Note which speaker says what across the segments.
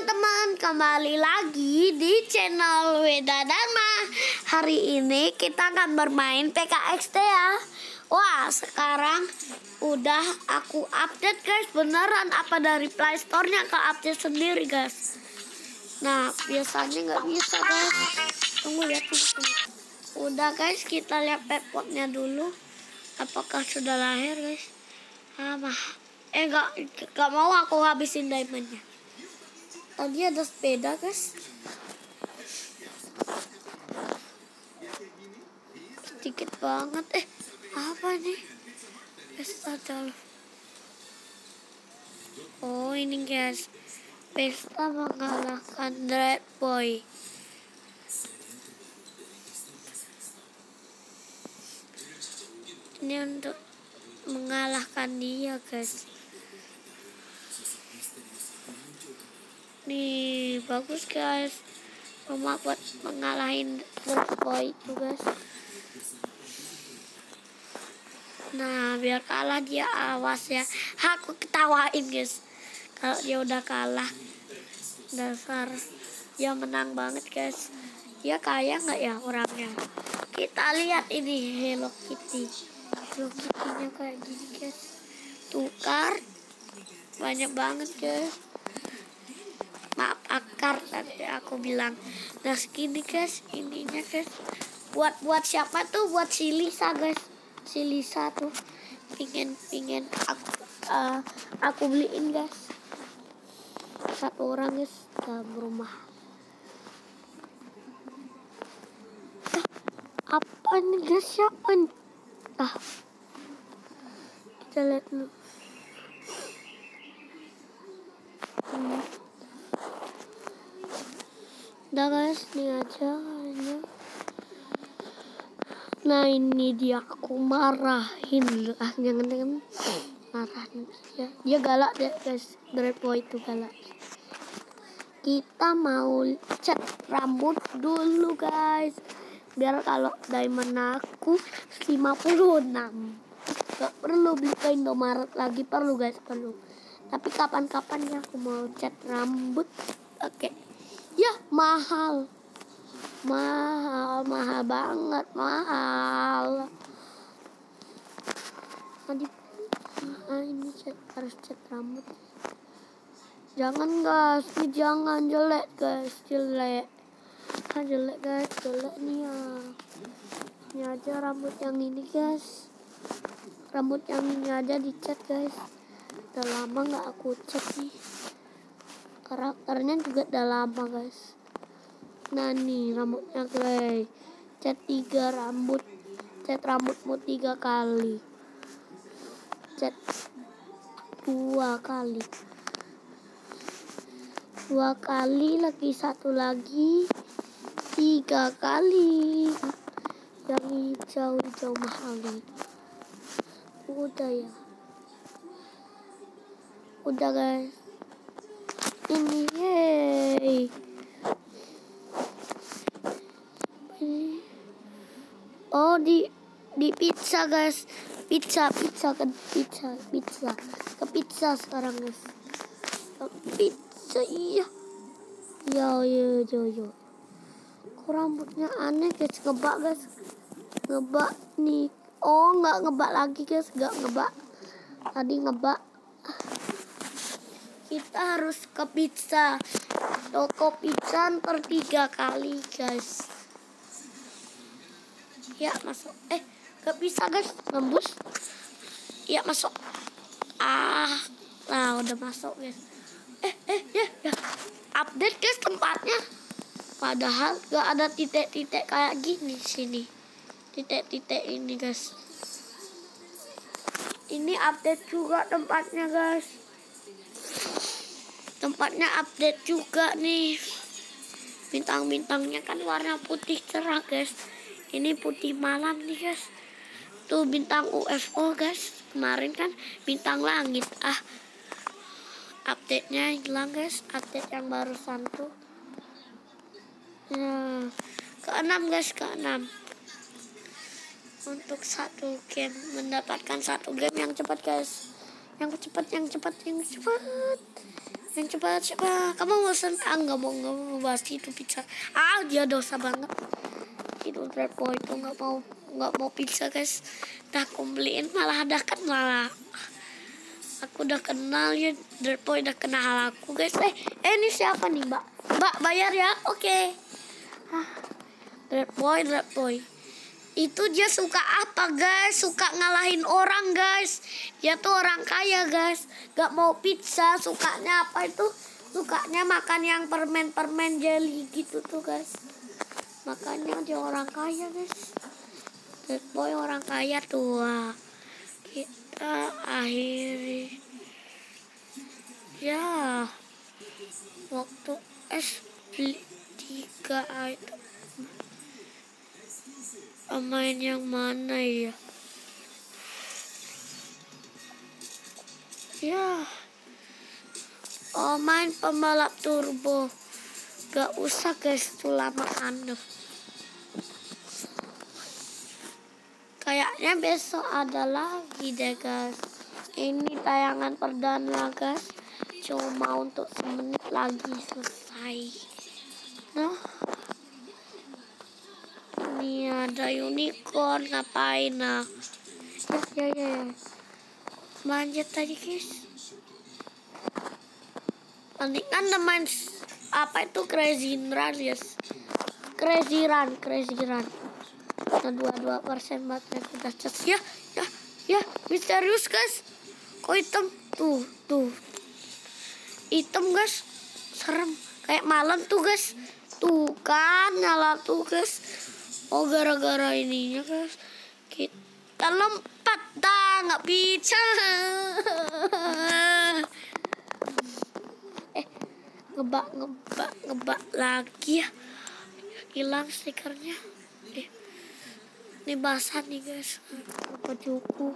Speaker 1: teman-teman, kembali lagi di channel Weda Dharma. Hari ini kita akan bermain PKXD ya. Wah, sekarang udah aku update guys. Beneran apa dari Play Store-nya ke update sendiri guys. Nah, biasanya nggak bisa guys. Tunggu lihat tunggu. Udah guys, kita lihat pepotnya dulu. Apakah sudah lahir guys? Nggak mau aku habisin diamondnya. Tadi ada sepeda guys. Sedikit banget. Apa nih? Pesta loh. Oh ini guys, pesta mengalahkan Dread Boy. Ini untuk mengalahkan dia guys. Nih bagus guys, rumah buat mengalahin Dread Boy itu guys. Nah biar kalah dia, awas ya. Aku ketawain guys kalau dia udah kalah. Dasar dia menang banget guys. Dia kaya nggak ya orangnya? Kita lihat ini Hello Kitty. Hello Kitty-nya kayak gini guys. Tukar banyak banget guys. Maaf akar tadi aku bilang. Nah segini guys, ininya guys. Buat siapa tuh? Buat si Lisa guys. Si Lisa tuh pingin aku beliin guys. Satu orang guys dalam rumah. Apa nih guys? Siapa nih? Kita lihat dulu. Udah guys, ini aja kayaknya. Nah ini dia, aku marahin lah, jangan marahin dia galak deh guys. Dread Boy itu galak. Kita mau cat rambut dulu guys, biar kalau diamond aku 56. Gak perlu beli ke Indomaret lagi, perlu guys, perlu. Tapi kapan-kapan ya aku mau cat rambut. Oke. Ya mahal banget, mahal. Tadi ini harus cat rambut. Jangan guys, ini jangan, jelek guys, jelek guys, jelek nih ya. Ini aja rambut yang ini guys, rambut yang ini aja dicat guys. Udah lama nggak aku cat nih. Karakternya juga udah lama guys. Nah nih rambutnya guys, cat 3 rambut, cat rambutmu 3 kali, cat 2 kali, 2 kali lagi, 1 lagi, 3 kali. Yang hijau mahal nih. Udah ya, udah guys. Ini yeay. Oh di pizza guys, pizza ke pizza sekarang guys. Ke pizza iya. Yo. Kok rambutnya aneh guys, ngebak guys. Ngebak nih. Oh nggak ngebak lagi guys, nggak ngebak. Tadi ngebak. Kita harus ke pizza, toko pizza per 3 kali guys. Ya masuk. Gak bisa guys, nembus. Ya masuk. Nah udah masuk guys. Ya. Update guys tempatnya. Padahal gak ada titik-titik kayak gini sini. Titik-titik ini guys. Ini update juga tempatnya guys. Tempatnya update juga nih. Bintang-bintangnya kan warna putih cerah guys. Ini putih malam nih guys. Tuh bintang UFO guys. Kemarin kan bintang langit. Update-nya hilang guys. Update yang barusan tuh. Nah, ke-6 guys, ke-6. Untuk 1 game, mendapatkan 1 game yang cepat guys. Yang cepat. Yang cepat. Kamu bosan? Nggak mau bahas itu pizza. Dia dosa banget. Itu Dread Boy itu nggak mau pizza guys. Nah aku beliin malah aku udah kenal ya. Dread Boy udah kenal aku guys. Ini siapa nih Mbak bayar ya? Oke. Dread Boy. Itu dia suka apa guys? Suka ngalahin orang guys. Dia tuh orang kaya guys. Gak mau pizza. Sukanya apa itu? Sukanya makan yang permen jelly gitu tuh guys. Makanya dia orang kaya guys. Dread Boy orang kaya tuh. Kita akhiri ya waktu S3 itu. Main yang mana ya? Main pembalap turbo. Gak usah guys, itu lama anu. Kayaknya besok ada lagi deh guys. Ini tayangan perdana guys. Cuma untuk 1 menit lagi selesai. Nah, ini ada unicorn ngapain nah? Ya. Manjat tadi guys. Mendingan main apa itu Crazy Run guys. Crazy Run. Nah 22% baterai udah cas. Ya misterius guys. Kok hitam? Tuh. Hitam guys. Serem. Kayak malam tuh guys. Tuh kan nyala tuh guys. Gara-gara ininya guys. Kita lompat nggak bisa. Ngebak lagi ya. Hilang stikernya. Ini basah nih guys. Bajuku.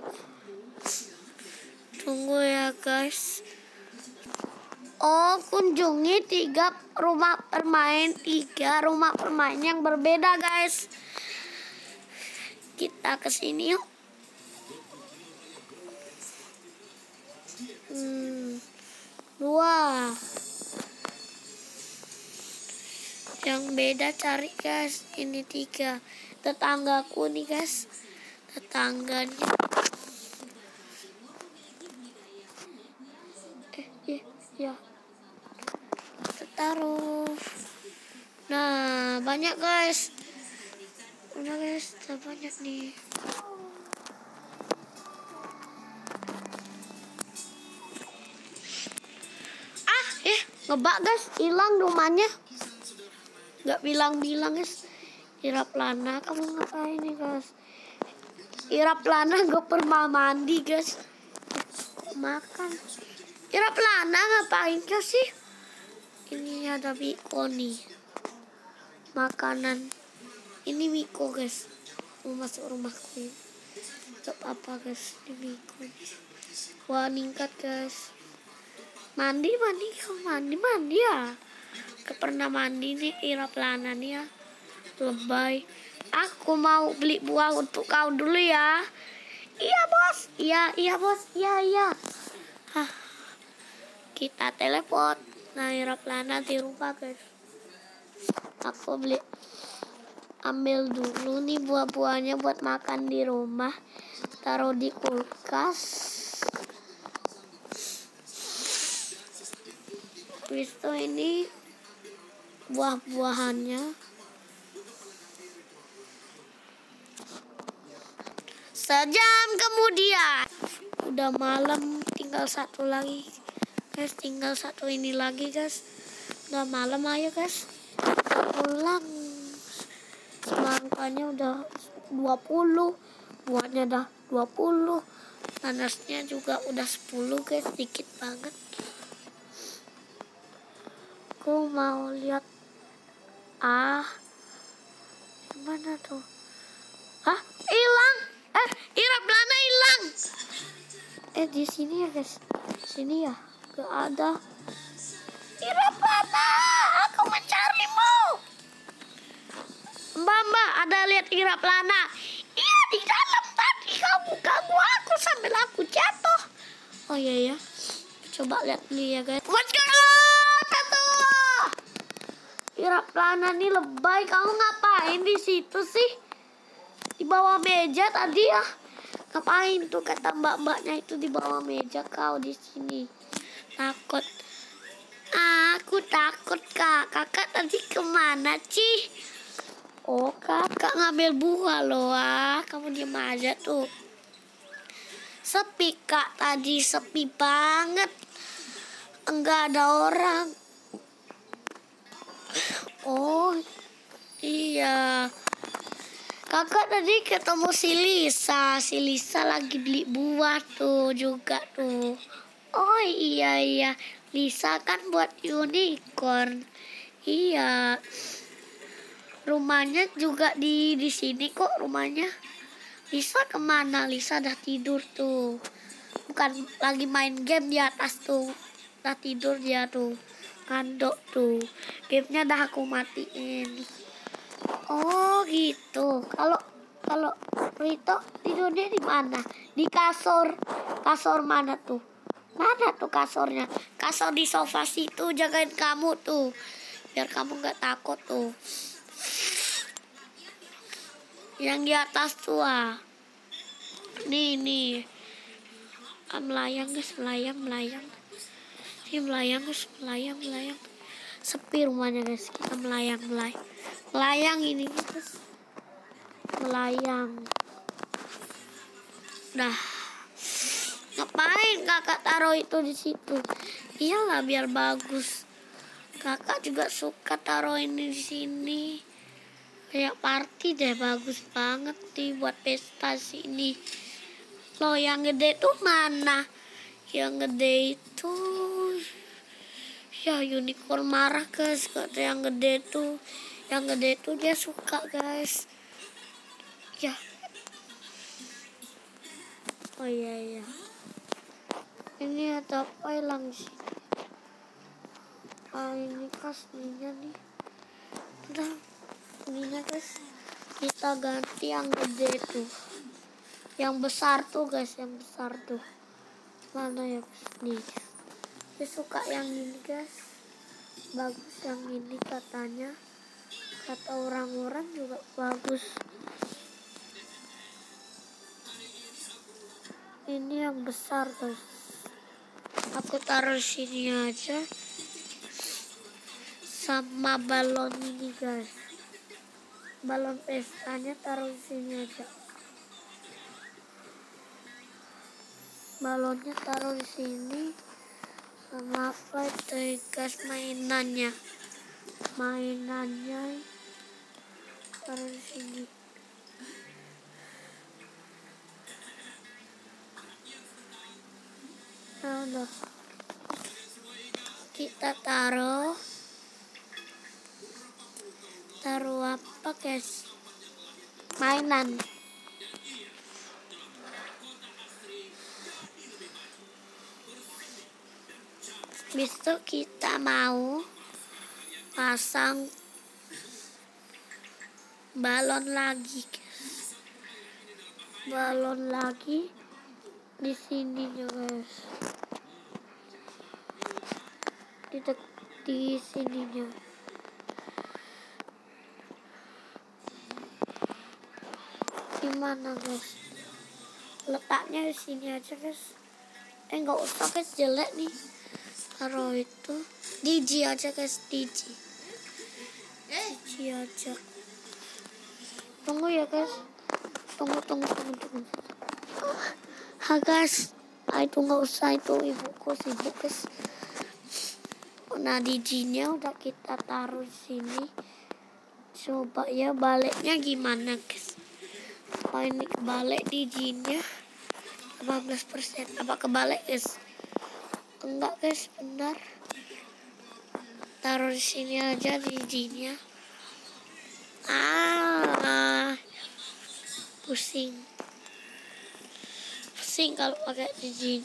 Speaker 1: Tunggu ya guys. Kunjungi 3 rumah permain yang berbeda guys. Kita kesini yuk. Dua. Yang beda cari guys. Ini 3. Tetanggaku nih guys. Tetangganya. Ya. Taruh. Nah, banyak guys. Udah guys, banyak nih. Ngebak guys, hilang rumahnya. Gak bilang guys. Iraplana, kamu ngapain nih guys? Iraplana gak pernah mandi guys. Makan. Iraplana ngapain guys sih? Ini ada Miko nih. Makanan. Ini Miko guys. Mau masuk rumahku. Gak apa guys. Ini Miko. Wah ningkat guys. Mandi ya. Gak pernah mandi nih Iraplana nih ya. Lebay. Aku mau beli buah untuk kau dulu ya. Iya bos. Iya bos. Iya. Kita telepon. Nah Iraplana di rumah guys. Aku ambil dulu nih buah-buahnya buat makan di rumah. Taruh di kulkas. Habis itu ini buah-buahannya. Sejam kemudian. Udah malam, tinggal 1 lagi. Guys, tinggal 1 ini lagi guys. Udah malam ayo guys. Pulang. Semangkanya udah 20. Buahnya udah 20. Nanasnya juga udah 10 guys, dikit banget. Aku mau lihat. Gimana tuh? Hilang. Iraplana hilang. Di sini ya guys. Sini ya. Gak ada. Iraplana, aku mencarimu. Mbak, ada lihat Iraplana? Iya, di dalam tadi kamu ganggu aku sambil aku jatuh. Oh iya ya. Coba lihat nih ya guys. What's going on? Iraplana nih lebay. Kamu ngapain di situ sih? Di bawah meja tadi ya. Ngapain tuh kata mbak-mbaknya itu di bawah meja, kau di sini. Takut. Aku takut kak. Kakak tadi kemana sih? Oh kakak ngambil buah loh. Kamu diam aja tuh. Sepi kak tadi, sepi banget. Enggak ada orang. Oh iya. Kakak tadi ketemu si Lisa. Si Lisa lagi beli buah tuh juga tuh. Oh iya. Lisa kan buat unicorn. Iya. Rumahnya juga di sini kok rumahnya. Lisa kemana? Lisa udah tidur tuh. Bukan lagi main game di atas tuh. Udah tidur dia tuh. Ngandok tuh. Gamenya udah aku matiin. Oh gitu. Kalau Rito tidurnya di mana? Di kasur. Kasur mana tuh? Mana tuh kasurnya? Kasur di sofa situ, jagain kamu tuh. Biar kamu nggak takut tuh. Yang di atas tuh Nih. Melayang guys, melayang. Ini melayang guys, melayang. Sepi rumahnya guys, kita melayang. Melayang ini guys. Melayang. Nah, ngapain kakak taruh itu di situ? Iyalah biar bagus. Kakak juga suka taruh ini di sini. Kayak party deh, bagus banget nih buat pesta sini. Loh yang gede tuh mana? Yang gede itu ya unicorn marah guys. Kata yang gede tuh. Yang gede tuh dia suka guys. Ya. Oh iya. Ini ada apa hilang sih? Ini kasninya nih. Udah. Ininya guys. Kita ganti yang gede tuh. Yang besar tuh guys. Yang besar tuh. Mana ya guys? Nih. Dia suka yang ini guys. Bagus yang ini katanya. Kata orang-orang juga bagus. Ini yang besar guys. Aku taruh sini aja. Sama balon ini guys. Balon pestanya taruh sini aja. Balonnya taruh di sini. Sama apa itu guys, mainannya taruh di sini. Nah, udah. Kita taruh apa guys? Mainan. Besok kita mau pasang balon lagi guys. Balon lagi di sininya guys. Di sininya. Gimana guys? Letaknya di sini aja guys. Nggak usah guys, jelek nih. Taruh itu DJ aja guys, DJ aja. Tunggu ya guys. Tunggu. Guys, itu nggak usah, itu ibuku sibuk guys. Nah DJ-nya udah kita taruh di sini. Coba ya baliknya gimana guys? Apa ini kebalik DJ-nya? 18%. Apa kebalik guys? Enggak guys, benar. Taruh di sini aja DJ-nya. Pusing kalau pakai DJ.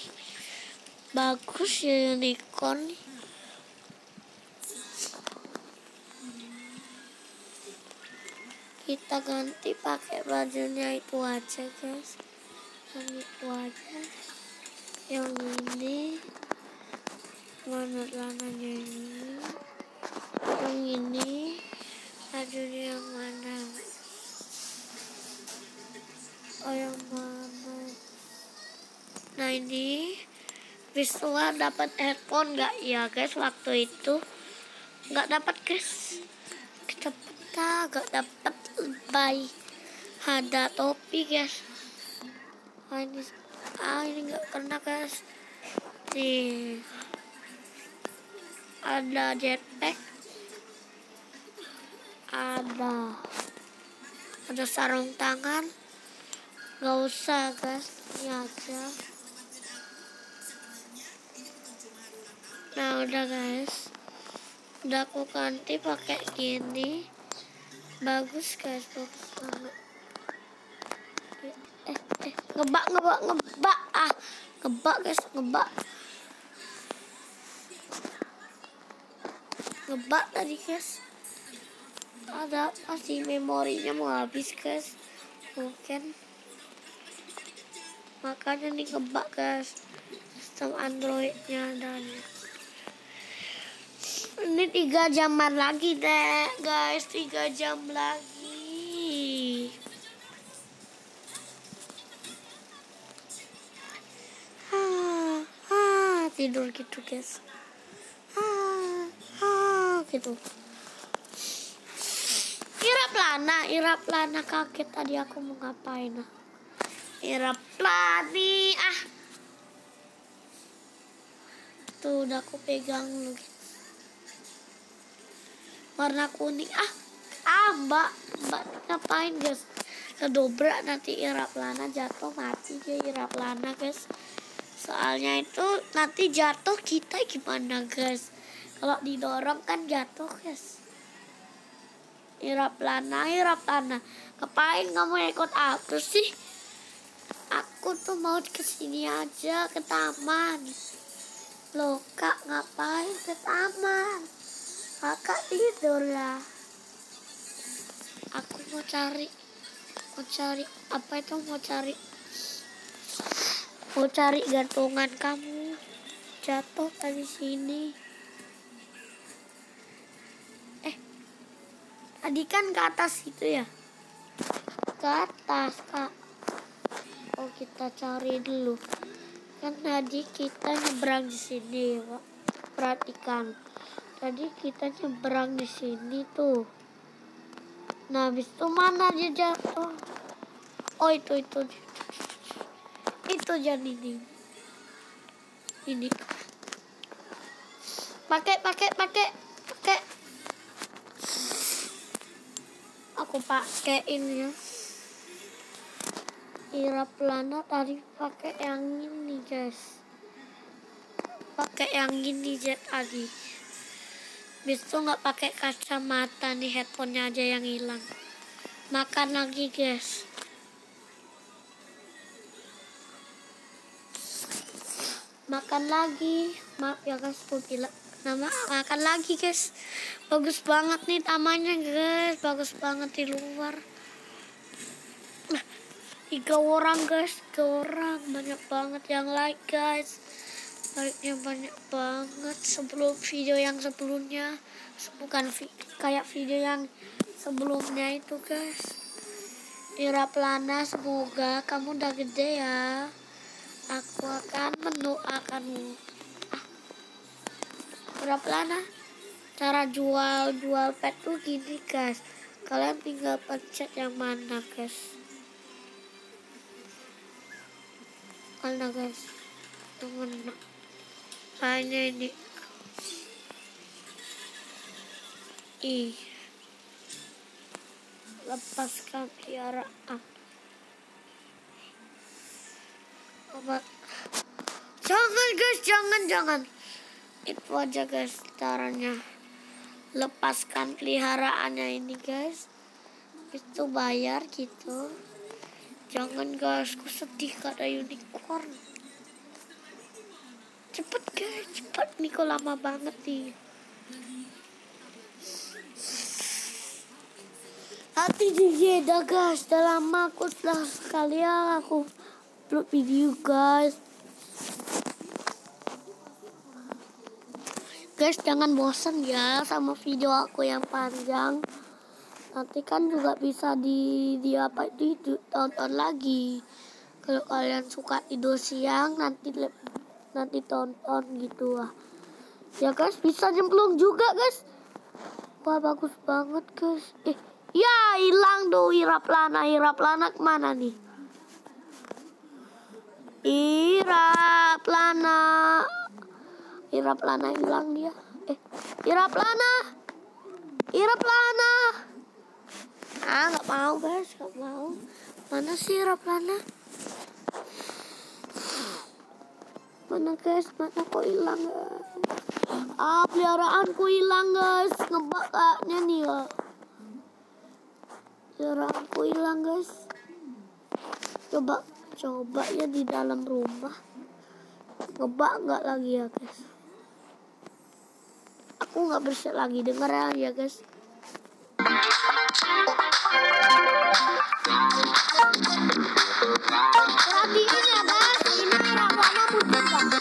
Speaker 1: Bagus ya unicorn. Kita ganti pakai bajunya itu aja guys. Yang itu aja. Yang ini mana celananya ini? Yang ini Visual dapat headphone nggak ya guys? Waktu itu nggak dapat guys. Kita peta nggak dapat lebay. Ada topi guys. Ini nggak kena guys. Nih ada jetpack. Ada sarung tangan. Nggak usah guys, ini aja. Nah udah guys, udah aku ganti pakai gini. Bagus guys, bagus banget. Ngebak guys, ngebak tadi guys. Ada pasti memorinya mau habis guys, mungkin makanya nih ngebak guys. Sistem Androidnya dan ini 3 jaman lagi deh guys, 3 jam lagi. Tidur gitu guys. Gitu. Irap lana kaget tadi aku mau ngapain. Irap lani tuh udah aku pegang dulu gitu. Warna kuning mbak ngapain guys? Kedobrak nanti irap lana jatuh mati dia irap lana guys. Soalnya itu nanti jatuh kita gimana guys? Kalau didorong kan jatuh guys. Irap lana. Ngapain kamu ikut aku sih? Aku tuh mau kesini aja ke taman. Loh kak ngapain ke taman? Kakak tidur lah. Aku mau cari apa itu? Mau cari gantungan kamu jatuh dari sini. Tadi kan ke atas itu ya? Ke atas kak. Oh kita cari dulu. Kan tadi kita nyebrang di sini, Pak. Perhatikan. Tadi kita nyebrang di sini tuh. Nah, habis itu mana dia jatuh? Oh itu jadi ini. Pakai. Aku pakai ini ya. Irap lana tadi pakai yang ini guys. Pakai yang ini jet tadi. Bisa nggak pakai kacamata nih, headphone-nya aja yang hilang. Makan lagi guys. Makan lagi. Maaf ya guys, aku bilang. Makan lagi guys. Bagus banget nih tamannya guys. Bagus banget di luar. 3 orang guys. 3 orang. Banyak banget yang like guys. Like-nya banyak banget. Sebelum video yang sebelumnya. Bukan kayak video yang sebelumnya itu guys. Irap lana, semoga kamu udah gede ya. Aku akan mendoakanmu. Irap lana. Cara jual pet tuh gini guys. Kalian tinggal pencet yang mana guys. Mana guys. Yang hanya ini. Lepaskan piaraan. Jangan guys, jangan. Itu aja guys caranya. Lepaskan peliharaannya ini guys. Itu bayar gitu. Jangan guys, aku sedih gak ada unicorn. Cepet guys, cepet nih kok lama banget nih. Hati dijeda guys, udah lama aku sekali aku upload video guys. Guys jangan bosan ya sama video aku yang panjang. Nanti kan juga bisa ditonton lagi. Kalau kalian suka tidur siang nanti nanti tonton gitu lah. Ya guys, bisa nyemplung juga guys. Wah, bagus banget guys. Ya hilang tuh Iraplana. Iraplana kemana nih? Iraplana hilang dia. Iraplana. Nggak mau guys, nggak mau. Mana sih Iraplana? Mana guys? Mana kok hilang guys? Peliharaanku hilang guys. Ngebak kayaknya nih ya. Peliharaanku hilang guys. Coba ya di dalam rumah. Ngebak nggak lagi ya guys? Aku nggak bisa lagi denger ya guys. Perhatiin ya guys, ini Iraplana muncul banget.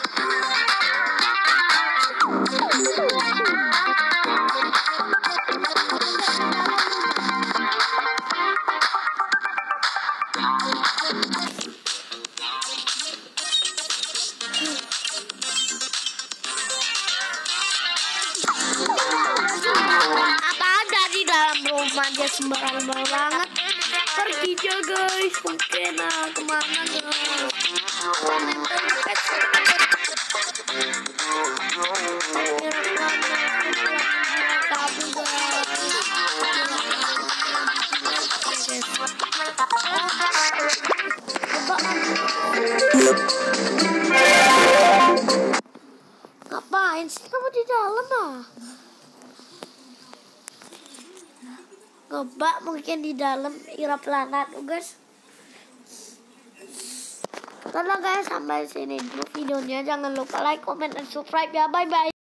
Speaker 1: Apa ada di dalam rumah? Dia sembarangan banget. Pergi aja guys, mungkin kemana guys? Ngapain sih kamu di dalam Ngebak mungkin di dalam Iraplana tuh guys. Tolong guys, sampai sini dulu videonya. Jangan lupa like, comment, dan subscribe ya. Bye bye.